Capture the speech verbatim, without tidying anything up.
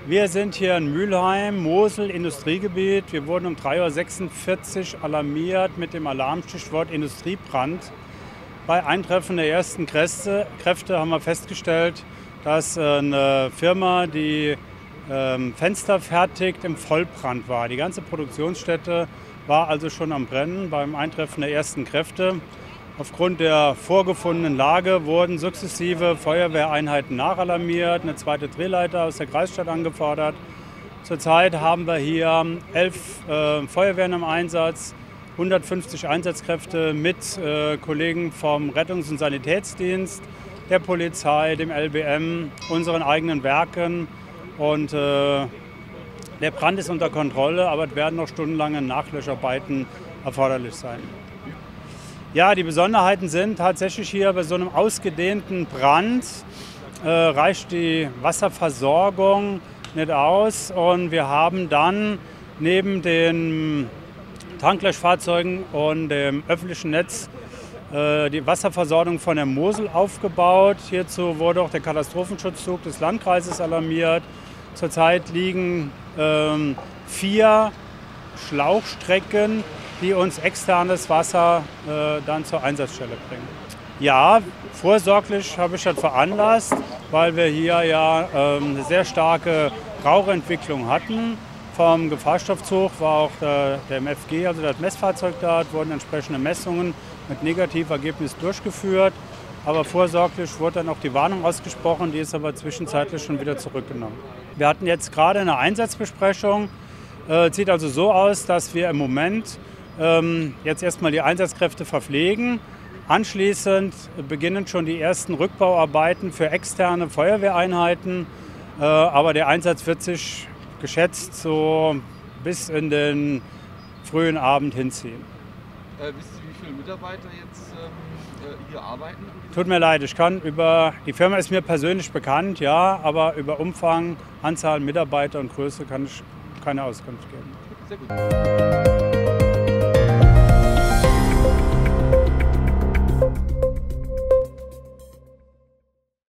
Wir sind hier in Mülheim, Mosel, Industriegebiet. Wir wurden um drei Uhr sechsundvierzig alarmiert mit dem Alarmstichwort Industriebrand. Bei Eintreffen der ersten Kräfte, Kräfte haben wir festgestellt, dass eine Firma, die ähm, Fenster fertigt, im Vollbrand war. Die ganze Produktionsstätte war also schon am Brennen beim Eintreffen der ersten Kräfte. Aufgrund der vorgefundenen Lage wurden sukzessive Feuerwehreinheiten nachalarmiert, eine zweite Drehleiter aus der Kreisstadt angefordert. Zurzeit haben wir hier elf äh, Feuerwehren im Einsatz, hundertfünfzig Einsatzkräfte mit äh, Kollegen vom Rettungs- und Sanitätsdienst, der Polizei, dem L B M, unseren eigenen Werken. Und äh, der Brand ist unter Kontrolle, aber es werden noch stundenlange Nachlöscharbeiten erforderlich sein. Ja, die Besonderheiten sind tatsächlich hier bei so einem ausgedehnten Brand äh, reicht die Wasserversorgung nicht aus und wir haben dann neben den Tanklöschfahrzeugen und dem öffentlichen Netz äh, die Wasserversorgung von der Mosel aufgebaut. Hierzu wurde auch der Katastrophenschutzzug des Landkreises alarmiert. Zurzeit liegen ähm, vier Schlauchstrecken, die uns externes Wasser äh, dann zur Einsatzstelle bringen. Ja, vorsorglich habe ich das veranlasst, weil wir hier ja ähm, eine sehr starke Rauchentwicklung hatten. Vom Gefahrstoffzug war auch der, der M F G, also das Messfahrzeug da, wurden entsprechende Messungen mit Negativergebnis durchgeführt. Aber vorsorglich wurde dann auch die Warnung ausgesprochen, die ist aber zwischenzeitlich schon wieder zurückgenommen. Wir hatten jetzt gerade eine Einsatzbesprechung. Äh, sieht also so aus, dass wir im Moment ähm, jetzt erstmal die Einsatzkräfte verpflegen. Anschließend beginnen schon die ersten Rückbauarbeiten für externe Feuerwehreinheiten. Äh, aber der Einsatz wird sich geschätzt so bis in den frühen Abend hinziehen. Äh, wissen Sie, wie viele Mitarbeiter jetzt ähm, hier arbeiten? Tut mir leid, ich kann über, die Firma ist mir persönlich bekannt, ja, aber über Umfang, Anzahl Mitarbeiter und Größe kann ich keine Auskunft geben. Sehr gut.